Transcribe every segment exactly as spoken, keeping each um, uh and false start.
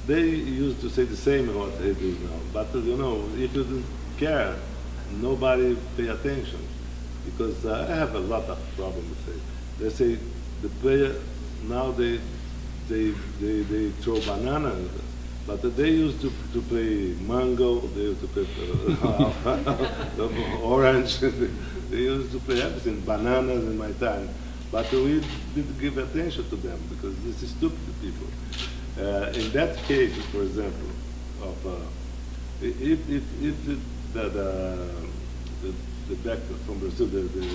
they used to say the same what they do now. But uh, you know, if you don't care, nobody pay attention. Because uh, I have a lot of problems with it. They say the player now they they they, they throw bananas, but they used to to play mango. They used to play uh, orange. They used to play everything, bananas in my time. But we didn't give attention to them because this is stupid people. Uh, in that case, for example, of uh, if if if the the, the, the, the back from Brazil, the, the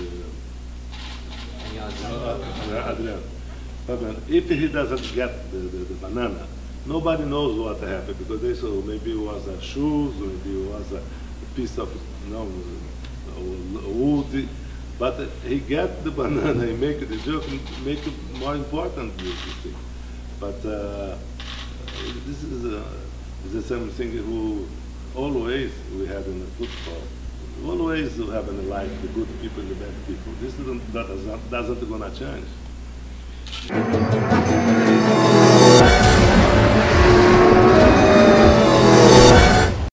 uh, Adriano, if he doesn't get the, the, the banana, nobody knows what happened because they saw maybe it was a shoes, maybe it was a piece of you know, wood. But he get the banana, he make the joke, make it more important, you see. But uh, this is, uh, is something who always we have in the football. Always we have in the life the good people and the bad people. This doesn't, that doesn't, doesn't gonna change.